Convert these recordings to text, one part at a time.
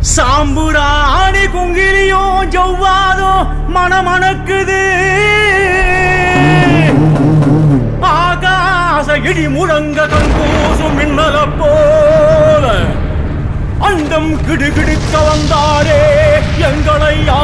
சாம்புராணி குங்கிலியும் ஜவ்வாதோ மணமணக்குது ஆகாச இடி முழங்க கண்கூசும் மின்னல போல அண்டம் கிடுகிடுக்க வந்தாரே எங்களையா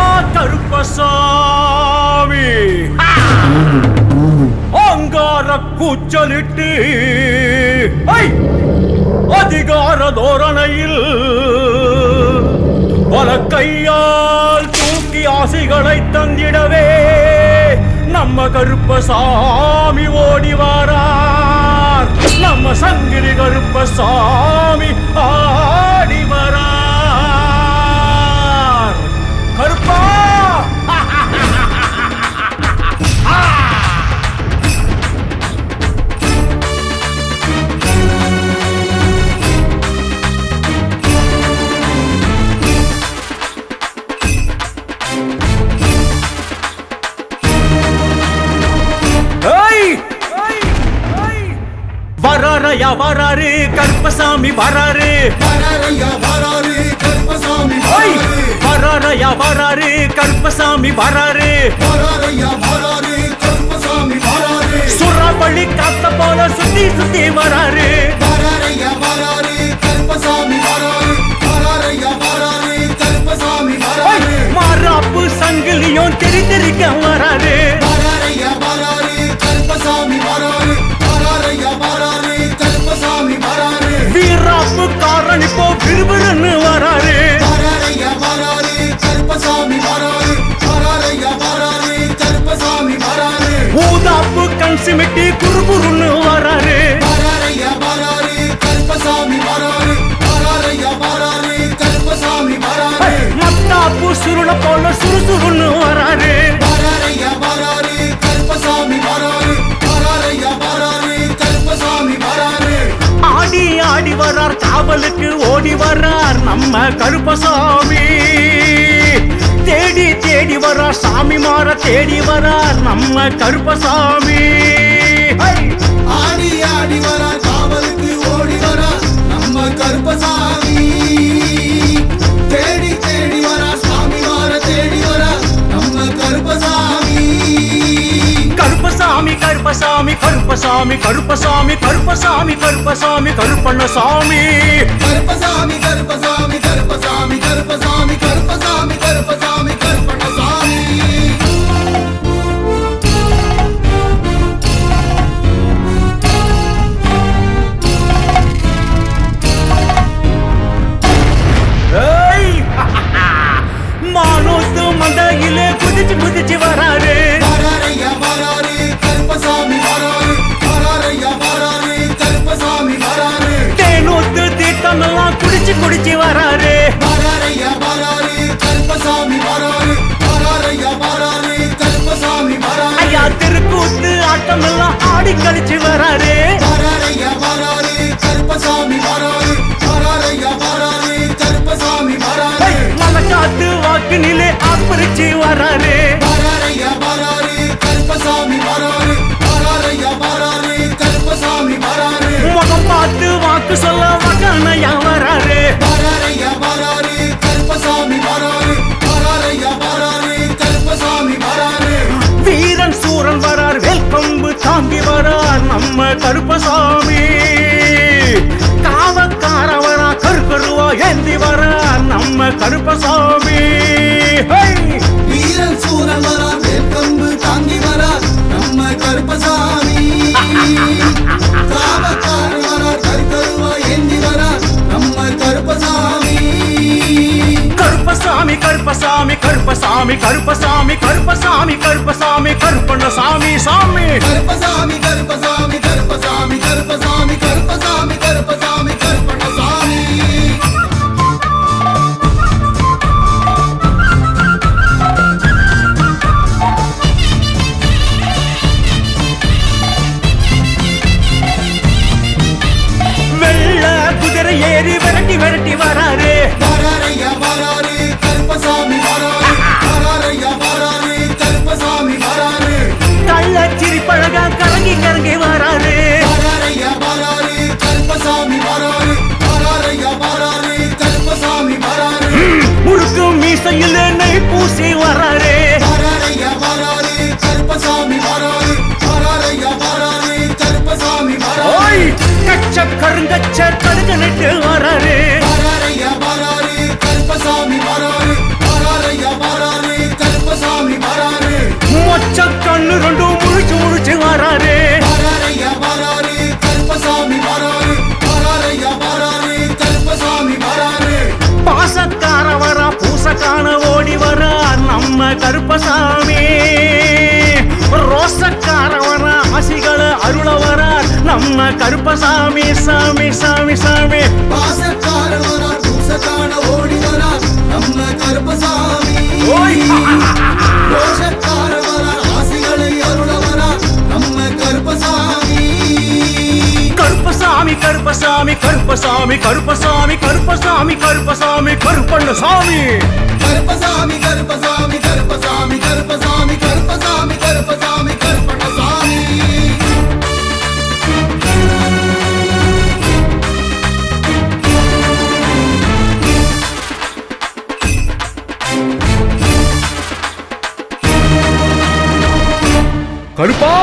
கருப்பசாமி அங்கார கூச்சலிட்டு அதிகார தோரணையில் பல கையால் தூக்கி ஆசைகளை தந்திடவே நம்ம கருப்பசாமி ஓடி வாரார் நம்ம சங்கிலி கருப்பசாமி ஆடி வரார் கருப்பா வராரையா வராரு கருப்பசாமி வராரு வராரையா வராரு கருப்பசாமி வராரையா வராரு கருப்பசாமி வராரு வராரையா வராரு கருப்பசாமி வராரு சுறாவளி காத்த போல சுத்தி சுத்தி வராரு வராரையா வராரு கருப்பசாமி வராரு வராரையா வராரு கருப்பசாமி வராரு மாறாப்பு சங்கிலியும் தெரி தெரிக்க வராரு வராரையா வராரு கருப்பசாமி வராரு வராரையா வராரு கருப்பசாமி வராரு வீராப்பு காரணி போ விறுவிறுன்னு வராரு வராரையா வராரு கருப்பசாமி வராரு வராரையா வராரு கருப்பசாமி வராரு ஊதாப்பு கண் சிமிட்டி குறுகுறுன்னு வராரு வராரையா வராரு கருப்பசாமி வராரு வராரையா வராரு கருப்பசாமி வராரு மத்தாப்பு சுருள போல சுறுசுறுன்னு வராரு வராரையா வராரு கருப்பசாமி வராரு வராரையா வராரு கருப்பசாமி வராரு ஆடி ஆடி வரார் காவலுக்கு ஓடி வரார் நம்ம கருப்பசாமி தேடி தேடி வரார் சாமி மாற தேடி வரார் நம்ம கருப்பசாமி ஆடி ஆடி வரார் காவலுக்கு ஓடி வரார் நம்ம கருப்பசாமி தேடி தேடி வரார் சாமி மாற தேடி வரார் நம்ம கருப்பசாமி கருப்பசாமி கருப்பசாமி கருப்பசாமி கருப்பசாமி கருப்பசாமி கருப்பசாமி கருப்பண்ணசாமி கருப்பசாமி கருப்பசாமி கருப்பசாமி கருப்பசாமி கருப்பசாமி கருப்பசாமி கருப்பண்ணசாமி மானோத்து மந்தையிலே குதிச்சு குதிச்சு வராரு வராரையா வராரு கருப்பசாமி வராரு வராரையா வராரு கருப்பசாமி வராரு தேனூத்து தீர்த்தமெல்லாம் குடிச்சு குடிச்சு வராரு வராரையா வராரு கருப்பசாமி வராரு வராரையா வராரு கருப்பசாமி வராரு ஐயா திருக்கூத்து ஆட்டம் எல்லாம் ஆடி கழிச்சு வராரு வராரையா வராரு கருப்பசாமி வராரு வராரையா வராரு கருப்பசாமி வராரு மலக்காத்து வாக்கினிலே ஆப்பரிச்சு வராரு வராரையா வராரு கருப்பசாமி வராரு வராரையா வராரு கருப்பசாமி வராரு முகம் பார்த்து வாக்கு சொல்ல வகனையா வராரு வராரையா வராரு கருப்பசாமி வராரு வராரையா வராரு கருப்பசாமி வராரு வீரன் சூரன் வரார் வேல்கொம்பு தாங்கி வரார் நம்ம கருப்பசாமி காவக்கார வரா கருக்கருவா ஏந்தி வரார் நம்ம கருப்பசாமி வீரன் சூரன் வரார் வேல்கம்பு தாங்கி வரார் நம்ம கருப்பசாமி காவக்கார வரார் கருக்கருவா ஏந்தி வரார் நம்ம கருப்பசாமி கருப்பசாமி கருப்பசாமி கருப்பசாமி கருப்பசாமி கருப்பசாமி கருப்பசாமி கருப்பண்ணசாமி சாமி கருப்பசாமி கருப்பசாமி கருப்பசாமி கருப்பசாமி கருப்பசாமி கருப்பசாமி கருப்பண்ணசாமி வெள்ள குதிரை ஏறி விரட்டி விரட்டி வராரு வராரையா வராரு கருப்பசாமி வராரு வராரையா வராரு கருப்பசாமி வராரு கள்ளச்சிரி பழக கரங்கி கரங்கி வராரு வராரையா வராரு கருப்பசாமி வராரு வராரையா வராரு கருப்பசாமி வராரு மீசையில் நெய் பூசி வராரே வராரையா வராரு கருப்பசாமி வராரு வராரையா வராரு கருப்பசாமி வராரு கச்ச கருங்கச்ச கடுகு நட்டு வராரே வராரையா வராரு கருப்பசாமி வராரு வராரையா வராரு கருப்பசாமி வராரு மொச்ச கண்ணு ரெண்டும் முழிச்சு முழிச்சு வராரே வராரையா வராரு கருப்பசாமி வராரு வராரையா வராரு கருப்பசாமி வராரு பாசக்கார வரா பூசக்கான ஓடி வரா நம்ம கருப்பசாமி ரோசக்கார வரா ஆசிகளை அருள வரா நம்ம கருப்பசாமி சாமி சாமி சாமி பாசக்கார வரா பூசக்கான ஓடி வரா நம்ம கருப்பசாமி ரோஷக்கார வரா ஆசிகளை அருள வரா நம்ம கருப்பசாமி கருப்பசாமி கருப்பசாமி கருப்பசாமி கருப்பசாமி கருப்பசாமி கருப்பசாமி கருப்பண்ணசாமி கருப்பசாமி கருப்பசாமி கருப்பசாமி கருப்பசாமி கருப்பசாமி கருப்பசாமி கருப்பண்ணசாமி கருப்பா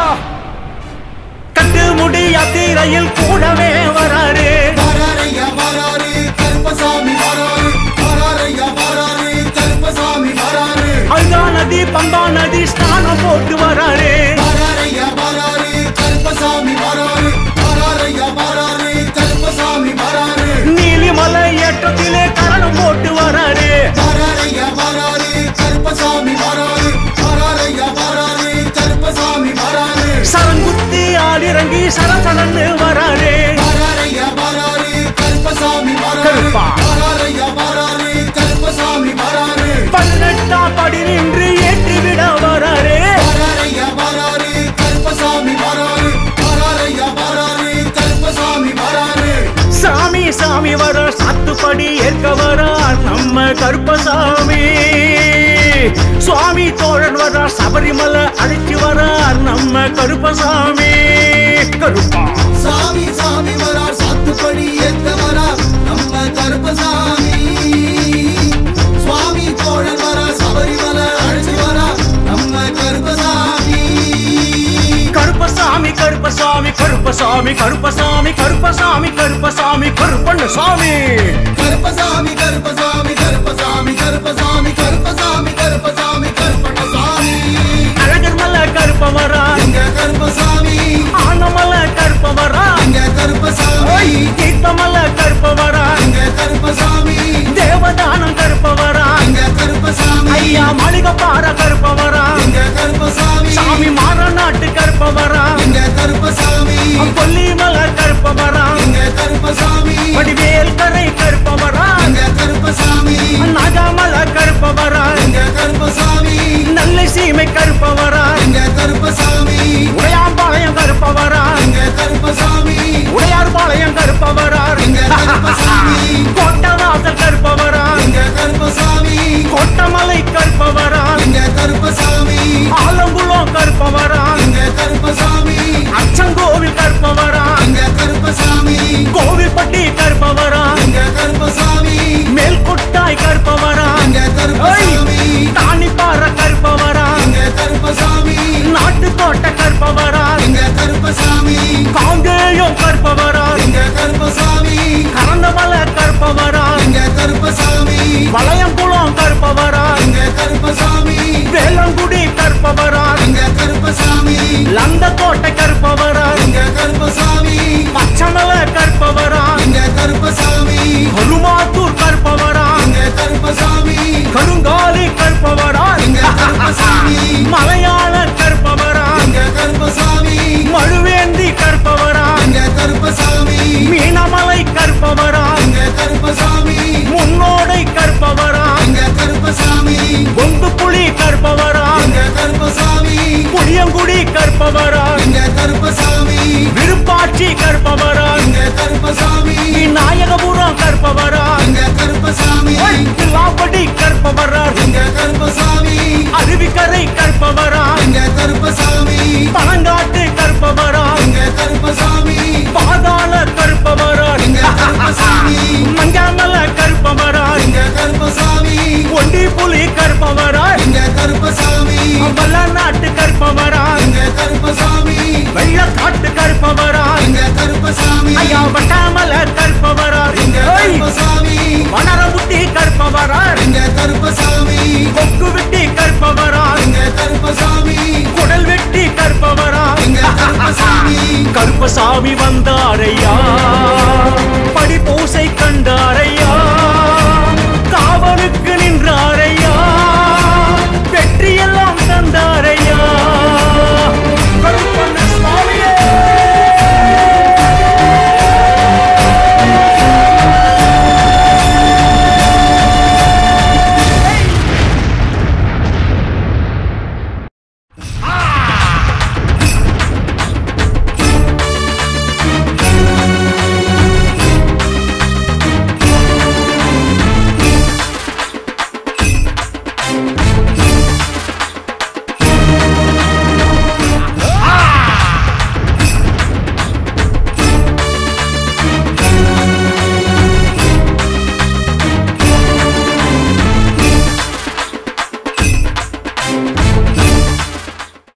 கட்டு முடி யாத்திரையில் கூடவே வராரு வராரையா வராரு கருப்பசாமி வராரு வராரையா வராரு கருப்பசாமி வராரு அல்கா நதி பம்பா நதி ஸ்நானம் போட்டு வராரு வராரையா வராரு கருப்பசாமி வராரு வராரையா வராரு கருப்பசாமி வராரு நீலிமலை ஏற்றத்திலே கரணம் போட்டு வராரு வராரையா வராரு கருப்பசாமி வராரு வராரையா வராரு கருப்பசாமி வராரு சரங்குத்தி ஆடிறங்கி சரசரன்னு வராரு வராரையா வராரு கருப்பசாமி வராரு கருப்பா. வராரையா வராரு கருப்பசாமி வராரு 18ஆம் படி நின்று ஏற்றி விட வராரு வராரையா வராரு கருப்பசாமி வராரு வராரையா வராரு கருப்பசாமி வராரு சாமி சாமி வர சாத்துப்படி ஏற்க வரா நம்ம கருப்பசாமி சுவாமி தோழன் வர சபரிமலை அழைச்சி வரா நம்ம கருப்பசாமி கருப்பா சாமி சாமி வரார் சாத்துப்படி ஏத்த வரார் நம்ம கருப்பசாமி சுவாமி தோழன் வரார் சபரிமலை அழைச்சி வரார் நம்ம கருப்பசாமி கருப்பசாமி கருப்பசாமி கருப்பசாமி கருப்பசாமி கருப்பசாமி கருப்பசாமி கருப்பண்ணசாமி கருப்பசாமி கருப்பசாமி கருப்பசாமி கருப்பசாமி கருப்பசாமி கருப்பசாமி கருப்பண்ணசாமி அழகர் மலை கருப்பவரா எங்க கருப்பசாமி ஆனமலை கருப்பவரா எங்க கருப்பசாமி தீர்த்தமலை கருப்பவரா எங்க கருப்பசாமி தேவதானம் கருப்பவரா எங்க கருப்பசாமி ஐயா மாளிகப்பாற கருப்பவரா எங்க கருப்பசாமி சாமி மாறநாட்டு கருப்பவரா எங்க கருப்பசாமி கொல்லிமலை கருப்பவரா எங்க கருப்பசாமி வடிவேல் கரை வல்ல நாட்டு கருப்பவரான் எங்க கருப்பசாமி வெள்ள காட்டு கருப்பவரான் எங்க கருப்பசாமி ஐயா வட்டா